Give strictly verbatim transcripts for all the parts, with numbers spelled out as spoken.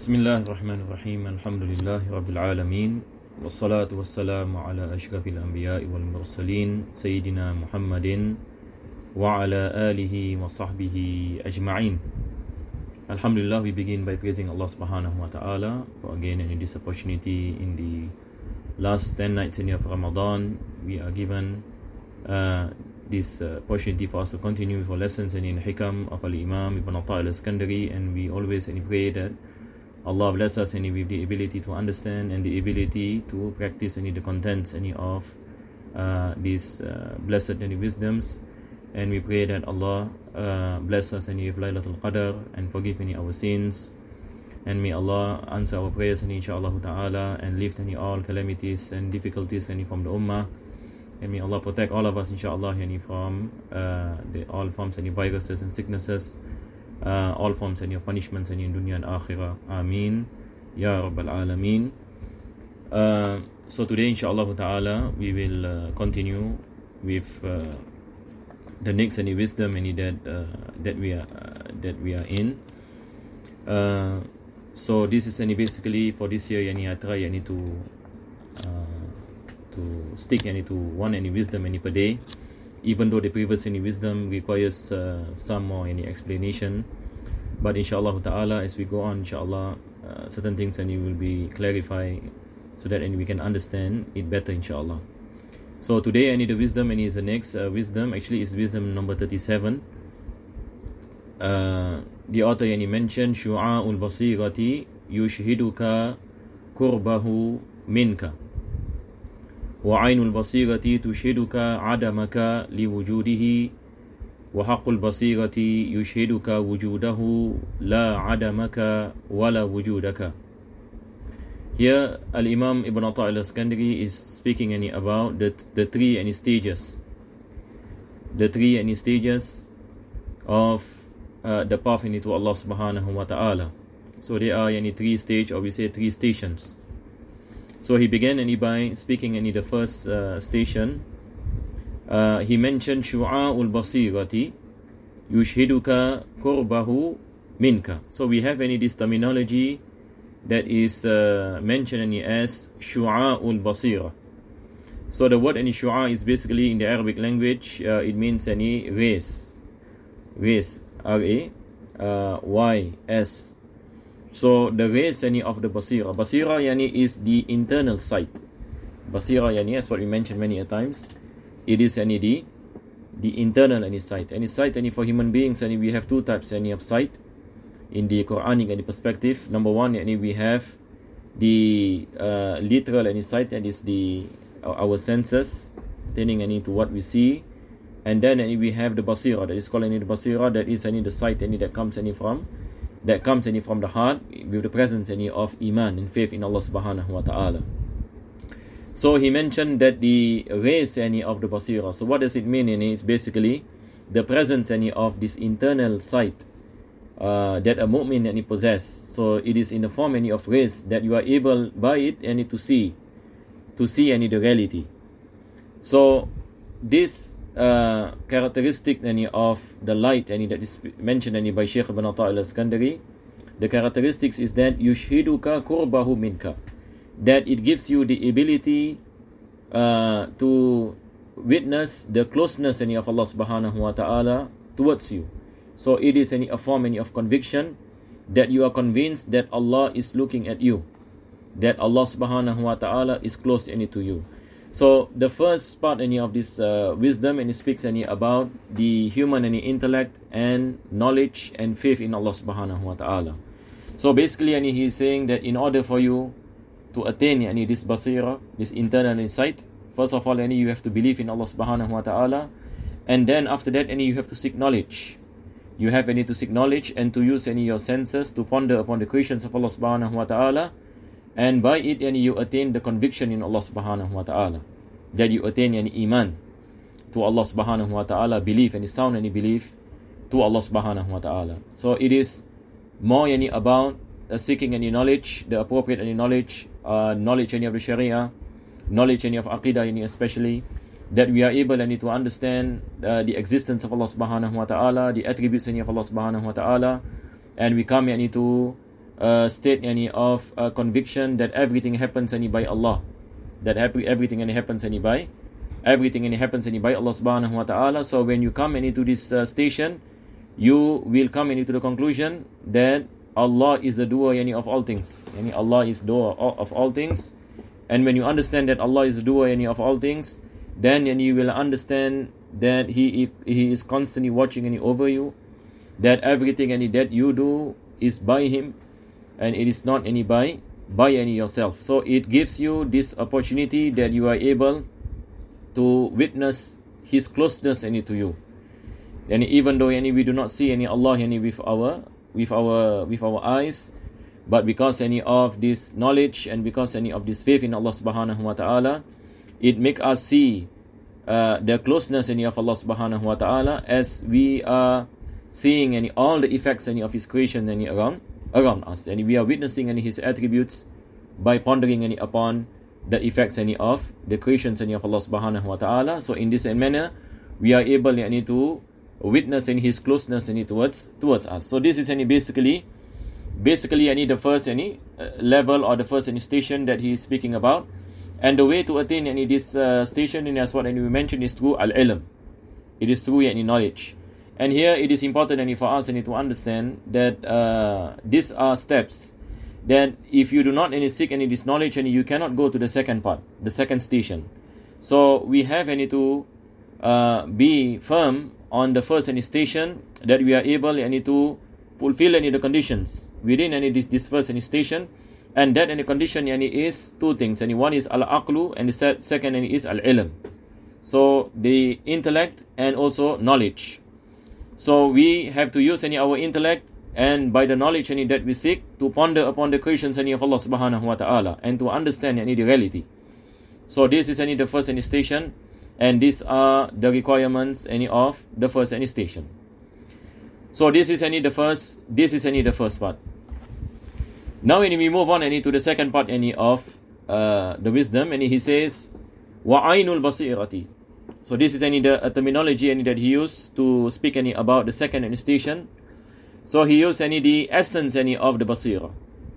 Bismillahirrahmanirrahim. Alhamdulillahi Rabbil Alamin. Wassalatu wassalamu ala ashrafil anbiya'i wal mursalin Sayyidina Muhammadin wa ala alihi wa sahbihi ajma'in. Alhamdulillah, we begin by praising Allah subhanahu wa ta'ala for again in this opportunity in the last ten nights in of Ramadan. We are given uh, this uh, opportunity for us to continue with our lessons in Hikam of Al-Imam Ibn al-Iskandari, and we always and pray that Allah bless us any with the ability to understand and the ability to practice any the contents any of uh, these uh, blessed any wisdoms. And we pray that Allah uh, bless us any with Laylatul Qadr and forgive any our sins, and may Allah answer our prayers any inshaAllah ta'ala, and lift any all calamities and difficulties any from the ummah, and may Allah protect all of us inshaAllah any from uh, the all forms any viruses and sicknesses, Uh, all forms and your punishments and in dunya and akhirah. Ameen Ya Rabbal Alameen. Uh, so today inshaAllah ta'ala we will uh, continue with uh, the next any wisdom any that uh, that we are uh, that we are in. Uh, so this is any basically for this year any I try any to uh, to stick any to one any wisdom any per day, even though the previous any wisdom requires uh, some more any explanation. But inshallah ta'ala, as we go on, inshallah, uh, certain things and you will be clarified so that and we can understand it better, inshallah. So today I need the wisdom, and is the next uh, wisdom. Actually, is wisdom number thirty-seven. Uh, the author yani mentioned Shu'a'ul basirati yushhiduka kurbahu minka, wa aynul basirati tushhiduka adamaka liwujudihi, wa haqqul basirati yushhiduka wujudahu la adamaka wala wujudaka. Here Al-Imam Ibn al-Iskandari is speaking any about the the three any stages, the three any stages of uh, the path into Allah subhanahu wa ta'ala. So there are any three stage, or we say three stations. So he began any by speaking any the first uh, station. Uh, he mentioned Shu'a'ul basirati yushhiduka kurbahu minka. So we have any this terminology that is uh, mentioned any as Shu'a'ul basira. So the word any Shu'a is basically in the Arabic language, uh, it means any rays, rays, R A Y S. So the rays any of the basira. Basira yani is the internal sight. Basira yani, as what we mentioned many a times, it is any the the internal any sight. Any sight any for human beings, any we have two types any of sight in the Quranic any perspective. Number one, any we have the uh, literal any sight, that is the our senses attaining any to what we see, and then any we have the basira, that is called any the basira, that is any the sight any that comes any from that comes any from the heart with the presence any of iman and faith in Allah subhanahu wa ta'ala. So he mentioned that the rays any of the basira. So what does it mean? Any is basically the presence any of this internal sight uh, that a mu'min any possess. So it is in the form any of rays that you are able by it any to see, to see any the reality. So this uh, characteristic any of the light any that is mentioned any by Shaykh Ibn al-Iskandari, the characteristics is that yushhiduka kurbahu minka, that it gives you the ability uh, to witness the closeness any of Allah subhanahu wa ta'ala towards you. So it is any a form any of conviction that you are convinced that Allah is looking at you, that Allah subhanahu wa ta'ala is close any to you. So the first part any of this uh, wisdom, and it speaks any about the human any intellect and knowledge and faith in Allah subhanahu wa ta'ala. So basically any he is saying that in order for you to attain any this basira, this internal insight, first of all any you have to believe in Allah subhanahu wa ta'ala, and then after that any you have to seek knowledge. You have any to seek knowledge and to use any your senses to ponder upon the creations of Allah subhanahu wa ta'ala, and by it any you attain the conviction in Allah subhanahu wa ta'ala, that you attain any iman to Allah subhanahu wa ta'ala, belief any sound any belief to Allah subhanahu wa ta'ala. So it is more any about uh, seeking any knowledge, the appropriate any knowledge, uh, knowledge any of the Sharia, knowledge any of Aqidah any especially, that we are able any to understand uh, the existence of Allah subhanahu wa ta'ala, the attributes any of Allah subhanahu wa ta'ala, and we come any to uh, state any of uh, conviction that everything happens any by Allah, that every, everything any happens any by everything any happens any by Allah subhanahu wa ta'ala. So when you come into this uh, station, you will come into the conclusion that Allah is the doer any of all things. Yani Allah is doer of all things. And when you understand that Allah is the doer any of all things, then yani, you will understand that He He is constantly watching any over you, that everything any that you do is by Him, and it is not any by by any yourself. So it gives you this opportunity that you are able to witness His closeness any to you. And even though any we do not see any Allah any with our with our with our eyes, but because any of this knowledge and because any of this faith in Allah subhanahu wa ta'ala, it make us see uh, the closeness any of Allah subhanahu wa ta'ala as we are seeing any all the effects any of His creation any around around us, and we are witnessing any His attributes by pondering any upon the effects any of the creations any of Allah subhanahu wa ta'ala. So in this manner, we are able any to witness any His closeness any towards towards us. So this is any basically basically any the first any uh, level or the first any station that he is speaking about. And the way to attain any this uh, station, and as what any we mentioned, is through al-ilm. It is through any knowledge. And here it is important any for us any to understand that uh, these are steps that if you do not any seek any this knowledge, and you cannot go to the second part, the second station. So we have any to uh, be firm on the first any station, that we are able any to fulfill any the conditions within any this, this first any station. And that any condition any is two things. Any one is al-aqlu, and the se- second any is al-ilm. So the intellect and also knowledge. So we have to use any our intellect, and by the knowledge any that we seek, to ponder upon the creations any of Allah subhanahu wa ta'ala, and to understand any the reality. So this is any the first any station, and these are the requirements any of the first any station. So this is any the first this is any the first part. Now when we move on any to the second part any of uh, the wisdom, and he says wa ainul basirati. So this is any the uh, terminology any that he used to speak any about the second any station. So he used any the essence any of the basira.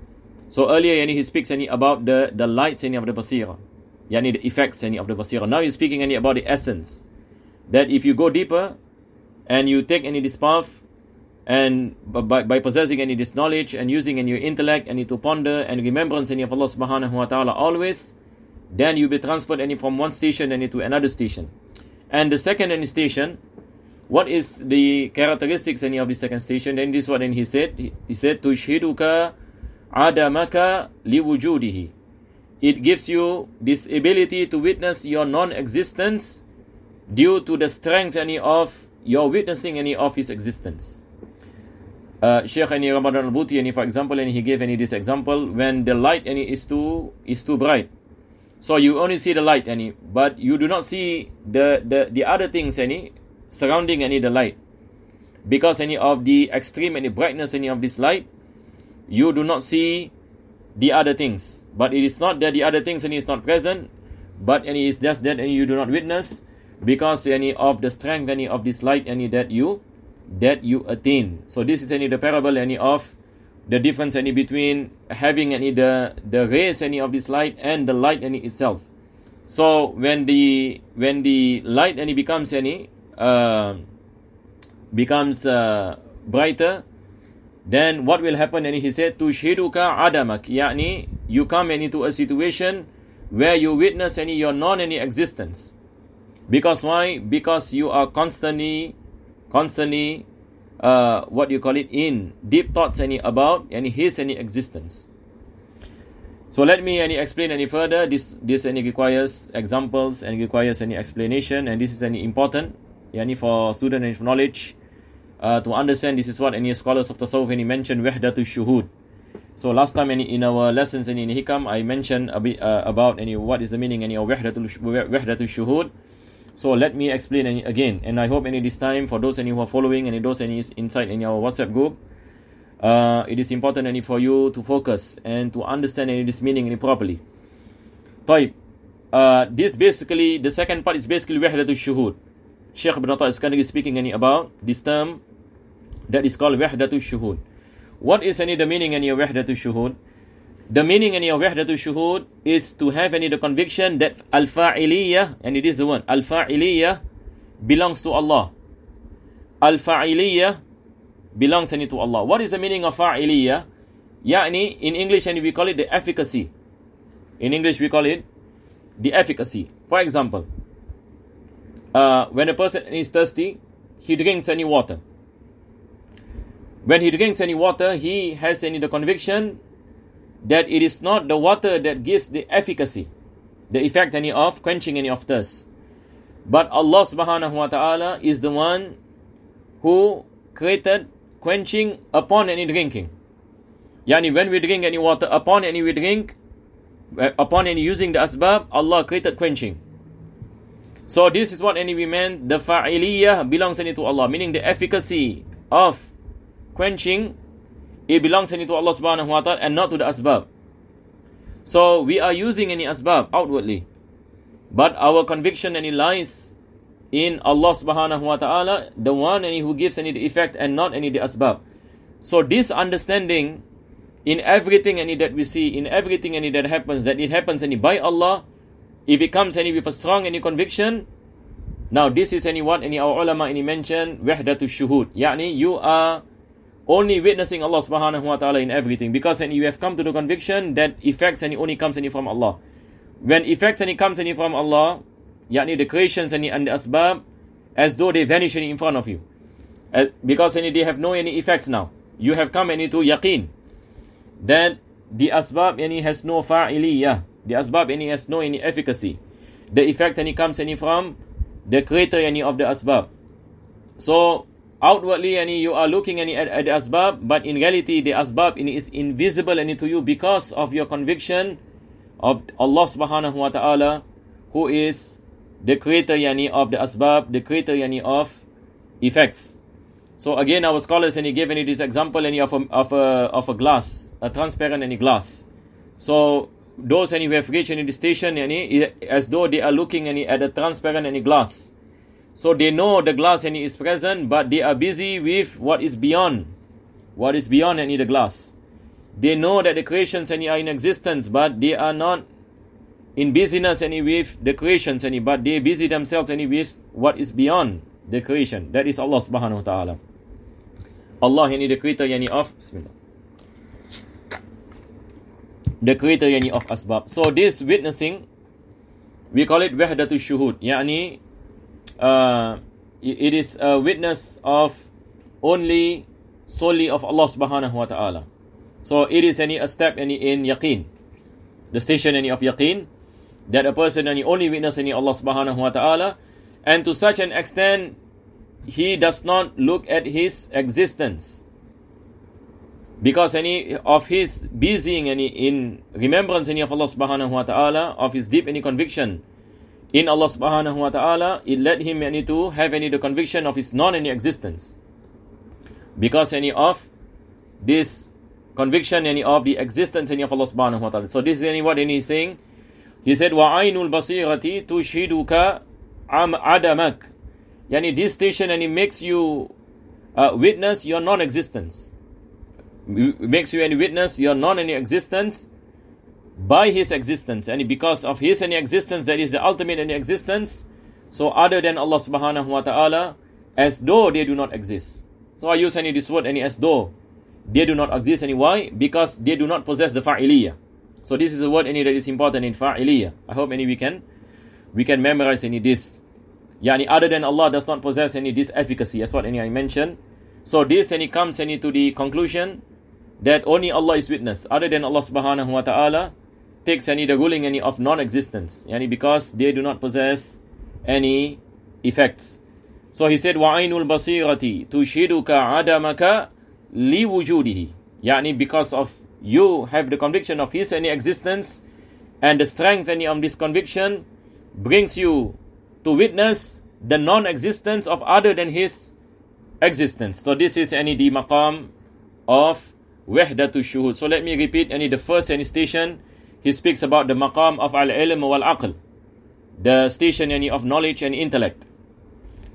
So earlier any he speaks any about the the lights any of the basira, yani the effects any of the basira. Now he's speaking any about the essence, that if you go deeper and you take any this path, and by, by possessing any this knowledge and using any your intellect any to ponder and remembrance any of Allah subhanahu wa ta'ala always, then you be transferred any from one station any to another station. And the second any station, what is the characteristics any of the second station? Then this is what then he said. He, he said, Tushhiduka adamaka liwujudihi. It gives you this ability to witness your non-existence due to the strength any of your witnessing any of his existence. Uh, Sheikh any Ramadan al-Buti any for example, and he gave any this example when the light any is too is too bright. So you only see the light any, but you do not see the the, the other things any surrounding any the light, because any of the extreme any brightness any of this light, you do not see the other things. But it is not that the other things any is not present, but any is just that any you do not witness, because any of the strength any of this light any that you that you attain. So this is any the parable any of the difference any between having any the the rays any of this light and the light any itself. So when the when the light any becomes any uh, becomes uh, brighter, then what will happen? And he said, Tushhiduka adamak, yani you come into a situation where you witness any your non any existence. Because why? Because you are constantly constantly uh, what you call it in deep thoughts any about any his any existence. So let me any explain any further. This this any requires examples and requires any explanation, and this is any important yani for student and for knowledge uh, to understand. This is what any scholars of Tasawwuf any mentioned wahdatu shuhud. So last time any in our lessons any in Hikam, I mentioned a bit uh, about any what is the meaning any of wahdatu wahdatu shuhud. So let me explain any again, and I hope any this time for those any who are following and those any inside in our WhatsApp group, uh, it is important any for you to focus and to understand any this meaning any properly. Type. Uh, this basically the second part is basically wahdatu shuhud. Sheikh Ibn Atta is currently speaking any about this term that is called wahdatu shuhud. What is any the meaning any of wahdatu shuhud? The meaning any of wahdatu shuhud is to have any the conviction that al-fa'iliyah, and it is the one, al-fa'iliyah belongs to Allah. Al-fa'iliyah belongs any to Allah. What is the meaning of fa'iliyah? Yani, in English and we call it the efficacy. In English we call it the efficacy. For example, uh, when a person is thirsty, he drinks any water. When he drinks any water, he has any the conviction that it is not the water that gives the efficacy, the effect any of quenching any of thirst. But Allah subhanahu wa ta'ala is the one who created quenching upon any drinking. Yani when we drink any water, upon any we drink, upon any using the asbab, Allah created quenching. So this is what any we meant, the fa'iliyah belongs any to Allah, meaning the efficacy of quenching, it belongs any to Allah subhanahu wa ta'ala and not to the asbab. So we are using any asbab outwardly, but our conviction any lies in Allah subhanahu wa ta'ala, the one any who gives any the effect and not any the asbab. So this understanding in everything any that we see, in everything any that happens, that it happens any by Allah, if it comes any with a strong any conviction, now this is any what any our ulama any mention, wahdatu shuhud. Yani you are only witnessing Allah subhanahu wa ta'ala in everything, because any you have come to the conviction that effects any only comes any from Allah. When effects any comes any from Allah, yani the creations any and the asbab, as though they vanish any in front of you, uh, because any they have no any effects now. You have come any to yaqeen that the asbab any has no fa'iliyah, the asbab any has no any efficacy. The effect any comes any from the creator any of the asbab. So outwardly any you are looking any at, at the asbab, but in reality the asbab any is invisible any to you because of your conviction of Allah subhanahu wa ta'ala, who is the creator yani of the asbab, the creator yani of effects. So again, our scholars and he gave any this example any of a of a of a glass, a transparent any glass. So those any who have reached any station any as though they are looking any at a transparent any glass. So they know the glass any is present, but they are busy with what is beyond, what is beyond any the glass. They know that the creations any are in existence, but they are not in busyness any with the creations any, but they busy themselves any with what is beyond the creation. That is Allah subhanahu wa ta'ala. Allah yani the creator yani of Bismillah. The creator yani of asbab. So this witnessing, we call it wahdatu shuhud. Yani uh, it is a witness of only solely of Allah subhanahu wa ta'ala. So it is any a step any in yaqeen, the station any of yaqeen, that a person any only witness any Allah subhanahu wa ta'ala, and to such an extent he does not look at his existence, because any of his busying any in remembrance any of Allah subhanahu wa ta'ala, of his deep any conviction in Allah subhanahu wa ta'ala, it led him any to have any the conviction of his non any existence, because any of this conviction any of the existence any of Allah subhanahu wa ta'ala. So this is any what any is saying. He said, wa aynul basirati tushiduka am adamak. Yani this station and it makes you uh, witness your non-existence. It makes you any witness your non-any existence by his existence. And because of his any existence, that is the ultimate any existence. So other than Allah subhanahu wa ta'ala, as though they do not exist. So I use any this word any as though they do not exist. Any why? Because they do not possess the fa'iliyah. So this is a word any that is important in fa'iliyah. I hope any we can we can memorize any this. Yani other than Allah does not possess any this efficacy, as what any I mentioned. So this any comes any to the conclusion that only Allah is witness. Other than Allah subhanahu wa ta'ala takes any the ruling any of non-existence. Yani because they do not possess any effects. So he said, wa aynul basirati tushiduka adamaka li wujudihi. Yani because of you have the conviction of his any existence, and the strength any of this conviction brings you to witness the non-existence of other than his existence. So this is any the maqam of wahdatu shuhud. So let me repeat any the first any station. He speaks about the maqam of al-ilm wal-aql, the station any of knowledge and intellect.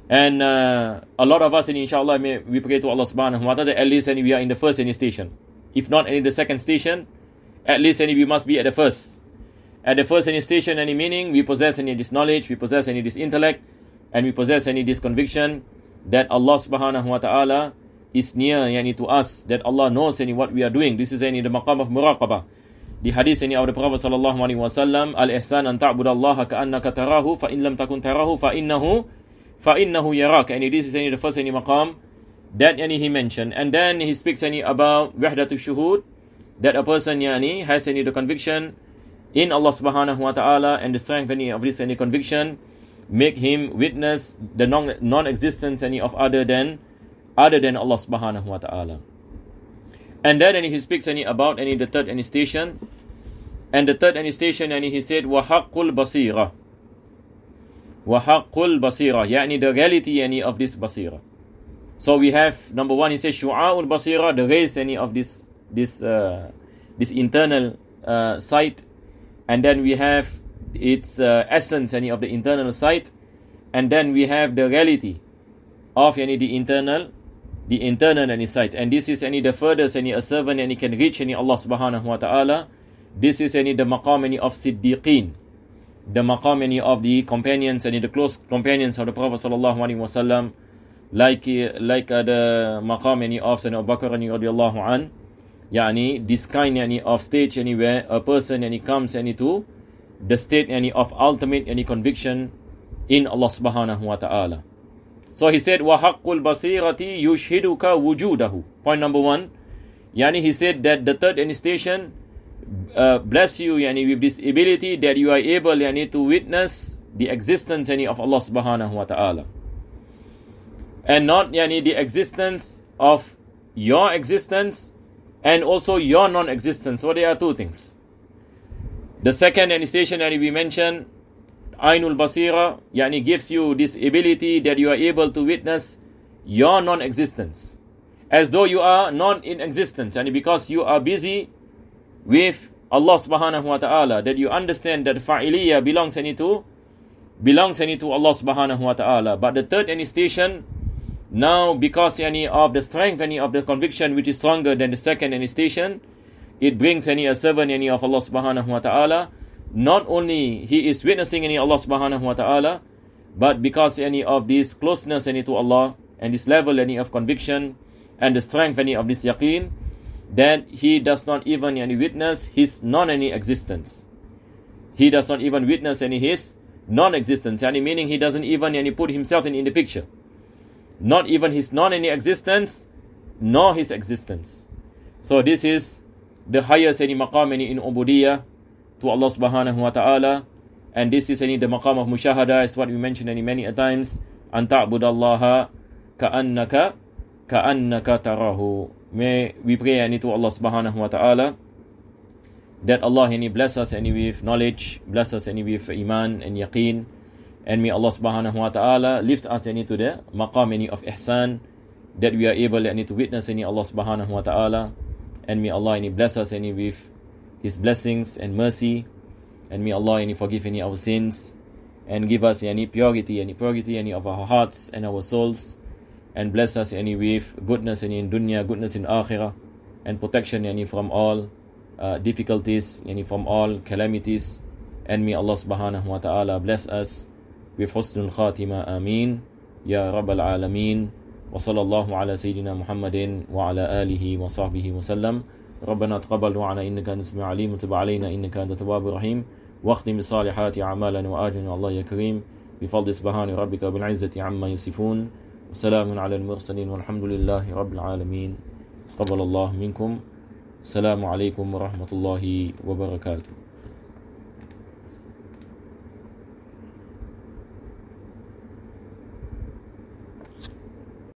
And uh, a lot of us, and inshallah, may, we pray to Allah subhanahu wa ta'ala, at least and we are in the first any station. If not any the second station, at least any we must be at the first. At the first any station, any meaning, we possess any this knowledge, we possess any this intellect, and we possess any this conviction that Allah subhanahu wa ta'ala is near yani, to us, that Allah knows any what we are doing. This is any the maqam of muraqabah. The hadith any of the Prophet sallallahu alaihi wasallam, al-ihsan an ta'budallaha ka'annaka tarahu, fa in lam takun tarahu, fa innahu fa innahu yarak. And this is any the first any maqam that yani he mentioned. And then he speaks any about wahdatu shuhud, that a person yani has any the conviction in Allah subhanahu wa ta'ala, and the strength any of this any conviction make him witness the non non-existence any of other than other than Allah subhanahu wa ta'ala. And then any he speaks any about any the third any station, and the third any station any he said wa haqqul basira, wa haqqul basira, yani the reality any of this basira. So we have number one, he says shu'a'ul basira, the rays any of this this uh, this internal uh, sight, and then we have its uh, essence any of the internal sight, and then we have the reality of any the internal the internal any sight. And this is any the furthest any a servant any can reach any Allah subhanahu wa ta'ala. This is any the maqam any of siddiqeen, the maqam any of the companions any the close companions of the Prophet sallallahu alaihi wasallam, like like uh, the maqam any of Sayyidina Abu Bakr any radiyallahu an. Yani this kind any of stage anywhere a person any comes any to the state any of ultimate any conviction in Allah subhanahu wa ta'ala. So he said wa haqqul basirati yushhiduka wujudahu. Point number one, yani he said that the third any station uh, bless you yani with this ability that you are able yani to witness the existence any of Allah subhanahu wa ta'ala, and not yani the existence of your existence and also your non-existence. So there are two things. The second any station and we mentioned Ainul Basira, yani gives you this ability that you are able to witness your non-existence as though you are non in existence, and because you are busy with Allah subhanahu wa ta'ala, that you understand that fa'iliyah belongs any to belongs any to Allah subhanahu wa ta'ala. But the third any station, now because any of the strength any of the conviction which is stronger than the second any station, it brings any a servant any of Allah subhanahu wa ta'ala. Not only he is witnessing any Allah subhanahu wa ta'ala, but because any of this closeness any to Allah and this level any of conviction and the strength any of this yaqeen, that he does not even any witness his non any existence. He does not even witness any his non-existence, any meaning he doesn't even any put himself in, in the picture. Not even his non any existence, nor his existence. So this is the highest any maqam any in ubudiyah to Allah subhanahu wa ta'ala, and this is any the maqam of mushahada, is what we mentioned any many a times, an ta'budallaha ka'annaka ka'annaka tarahu. May we pray any to Allah subhanahu wa ta'ala that Allah any bless us any with knowledge, bless us any with iman and yaqeen, and may Allah subhanahu wa ta'ala lift us any to the maqam any of ihsan, that we are able any to witness any Allah subhanahu wa ta'ala, and may Allah any bless us any with His blessings and mercy, and may Allah any forgive any our sins, and give us any purity, any purity any of our hearts and our souls, and bless us any with goodness any in dunya, goodness in akhirah, and protection any from all uh, difficulties, any from all calamities, and may Allah subhanahu wa ta'ala bless us with husnul khatima. Ameen ya rabbal alameen. Wa sallallahu ala sayyidina Muhammadin wa ala alihi wa sahbihi wa sallam. ربنا تقبل دعانا إنك أنت السميع العليم، وتب علينا إنك أنت التواب الرحيم، واختم بصالحات أعمالنا وآجلنا الله يا كريم، بفضل سبحان ربك بالعزة عما يصفون، وسلام على المرسلين والحمد لله رب العالمين. تقبل الله منكم. السلام عليكم ورحمة الله وبركاته.